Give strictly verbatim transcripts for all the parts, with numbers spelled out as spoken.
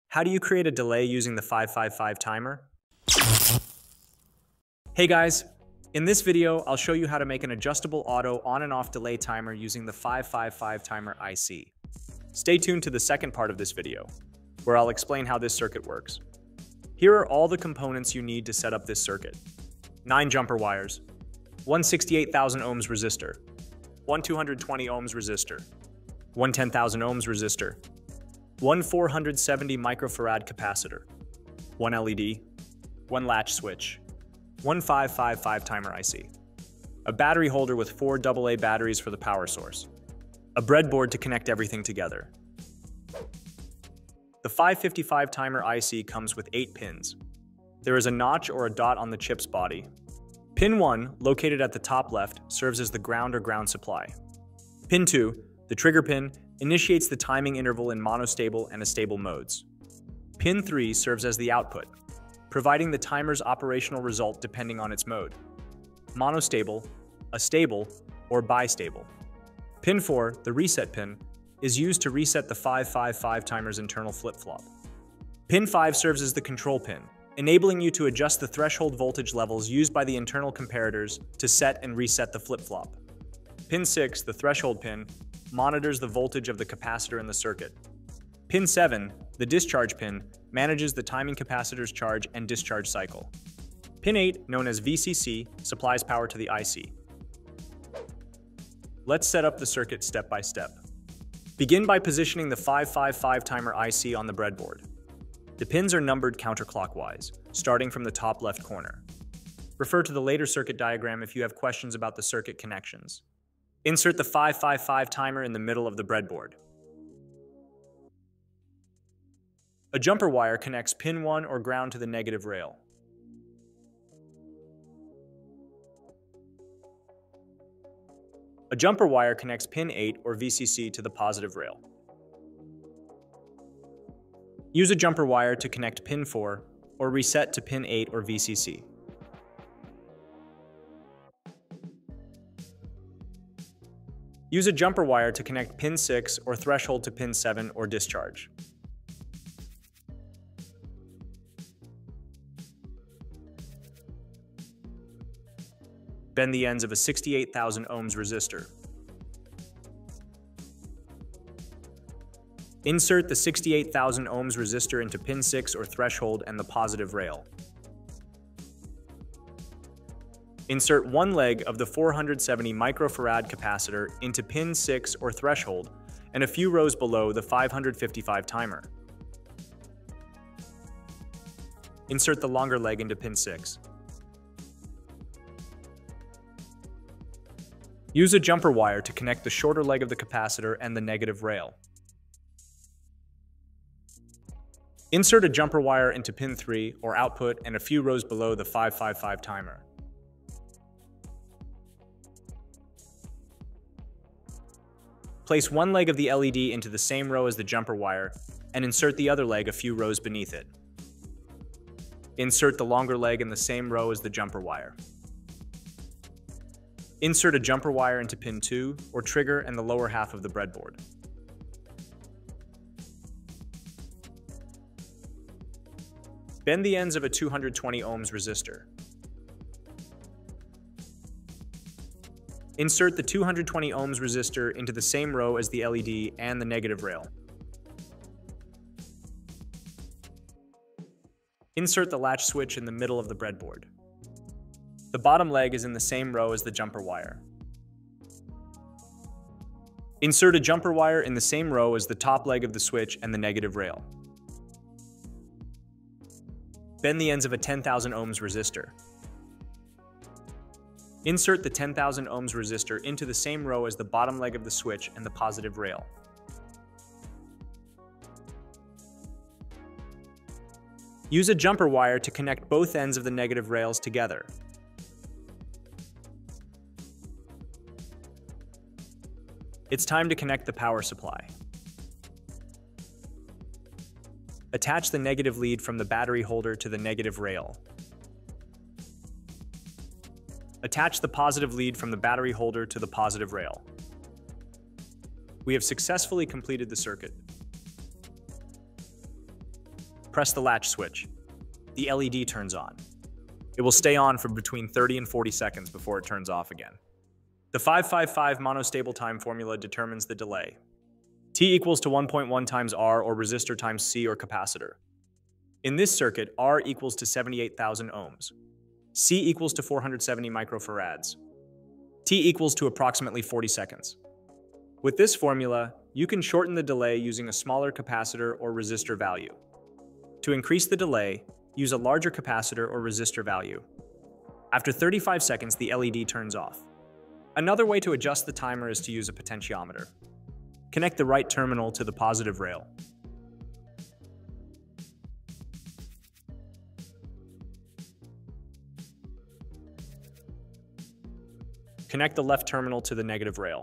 How do you create a delay using the five five five timer? Hey guys, in this video, I'll show you how to make an adjustable auto on and off delay timer using the five five five timer I C. Stay tuned to the second part of this video, where I'll explain how this circuit works. Here are all the components you need to set up this circuit. nine jumper wires, one sixty-eight thousand ohms resistor, one two hundred twenty ohms resistor, one ten thousand ohms resistor, one four hundred seventy microfarad capacitor, one L E D, one latch switch, one five five five timer I C, a battery holder with four double A batteries for the power source, a breadboard to connect everything together. The five fifty-five timer I C comes with eight pins. There is a notch or a dot on the chip's body. Pin one, located at the top left, serves as the ground or ground supply. Pin two, the trigger pin, initiates the timing interval in monostable and astable modes. Pin three serves as the output, providing the timer's operational result depending on its mode: monostable, astable, or bistable. Pin four, the reset pin, is used to reset the five five five timer's internal flip-flop. Pin five serves as the control pin, enabling you to adjust the threshold voltage levels used by the internal comparators to set and reset the flip-flop. Pin six, the threshold pin, monitors the voltage of the capacitor in the circuit. Pin seven, the discharge pin, manages the timing capacitor's charge and discharge cycle. Pin eight, known as V C C, supplies power to the I C. Let's set up the circuit step by step. Begin by positioning the five five five timer I C on the breadboard. The pins are numbered counterclockwise, starting from the top left corner. Refer to the later circuit diagram if you have questions about the circuit connections. Insert the five five five timer in the middle of the breadboard. A jumper wire connects pin one or ground to the negative rail. A jumper wire connects pin eight or V C C to the positive rail. Use a jumper wire to connect pin four or reset to pin eight or V C C. Use a jumper wire to connect pin six or threshold to pin seven or discharge. Bend the ends of a sixty-eight thousand ohms resistor. Insert the sixty-eight thousand ohms resistor into pin six or threshold and the positive rail. Insert one leg of the four hundred seventy microfarad capacitor into pin six or threshold and a few rows below the five fifty-five timer. Insert the longer leg into pin six. Use a jumper wire to connect the shorter leg of the capacitor and the negative rail. Insert a jumper wire into pin three or output and a few rows below the five five five timer. Place one leg of the L E D into the same row as the jumper wire and insert the other leg a few rows beneath it. Insert the longer leg in the same row as the jumper wire. Insert a jumper wire into pin two or trigger and the lower half of the breadboard. Bend the ends of a two hundred twenty ohms resistor. Insert the two hundred twenty ohms resistor into the same row as the L E D and the negative rail. Insert the latch switch in the middle of the breadboard. The bottom leg is in the same row as the jumper wire. Insert a jumper wire in the same row as the top leg of the switch and the negative rail. Bend the ends of a ten thousand ohms resistor. Insert the ten thousand ohms resistor into the same row as the bottom leg of the switch and the positive rail. Use a jumper wire to connect both ends of the negative rails together. It's time to connect the power supply. Attach the negative lead from the battery holder to the negative rail. Attach the positive lead from the battery holder to the positive rail. We have successfully completed the circuit. press the latch switch. The L E D turns on. It will stay on for between thirty and forty seconds before it turns off again. The five five five monostable time formula determines the delay. T equals to one point one times R, or resistor, times C, or capacitor. In this circuit, R equals to seventy-eight thousand ohms. C equals to four hundred seventy microfarads. T equals to approximately forty seconds. With this formula, you can shorten the delay using a smaller capacitor or resistor value. To increase the delay, use a larger capacitor or resistor value. After thirty-five seconds, the L E D turns off. Another way to adjust the timer is to use a potentiometer. Connect the right terminal to the positive rail. Connect the left terminal to the negative rail.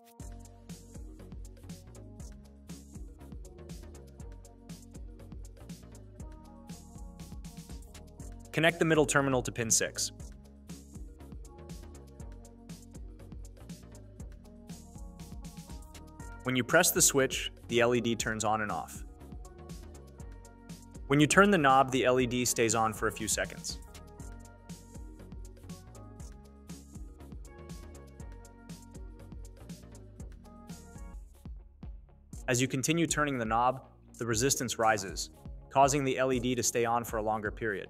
Connect the middle terminal to pin six. When you press the switch, the L E D turns on and off. When you turn the knob, the L E D stays on for a few seconds. As you continue turning the knob, the resistance rises, causing the L E D to stay on for a longer period.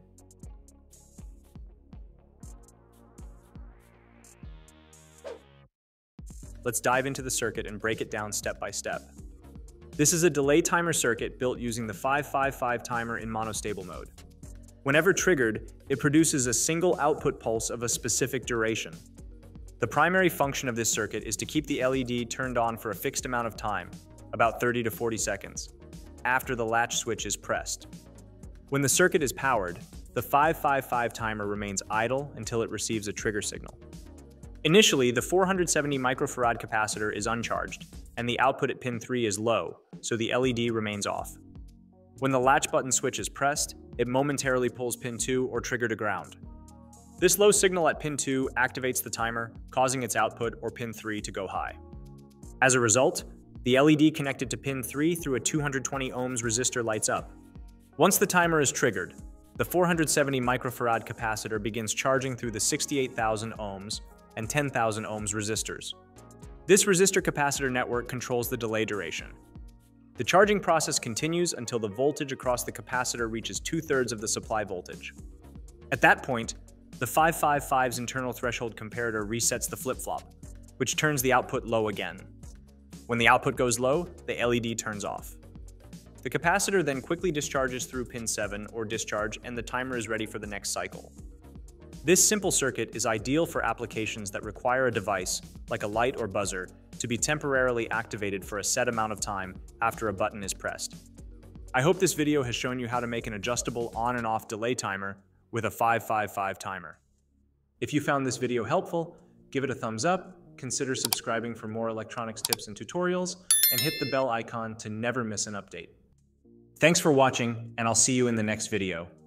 Let's dive into the circuit and break it down step by step. This is a delay timer circuit built using the five five five timer in monostable mode. Whenever triggered, it produces a single output pulse of a specific duration. The primary function of this circuit is to keep the L E D turned on for a fixed amount of time, about thirty to forty seconds, after the latch switch is pressed. When the circuit is powered, the five five five timer remains idle until it receives a trigger signal. Initially, the four hundred seventy microfarad capacitor is uncharged, and the output at pin three is low, so the L E D remains off. When the latch button switch is pressed, it momentarily pulls pin two or trigger to ground. This low signal at pin two activates the timer, causing its output, or pin three, to go high. As a result, the L E D connected to pin three through a two hundred twenty ohms resistor lights up. Once the timer is triggered, the four hundred seventy microfarad capacitor begins charging through the sixty-eight thousand ohms and ten thousand ohms resistors. This resistor-capacitor network controls the delay duration. The charging process continues until the voltage across the capacitor reaches two-thirds of the supply voltage. At that point, the five five five's internal threshold comparator resets the flip-flop, which turns the output low again. When the output goes low, the L E D turns off. The capacitor then quickly discharges through pin seven, or discharge, and the timer is ready for the next cycle. This simple circuit is ideal for applications that require a device, like a light or buzzer, to be temporarily activated for a set amount of time after a button is pressed. I hope this video has shown you how to make an adjustable on and off delay timer with a five five five timer. If you found this video helpful, give it a thumbs up, consider subscribing for more electronics tips and tutorials, and hit the bell icon to never miss an update. Thanks for watching, and I'll see you in the next video.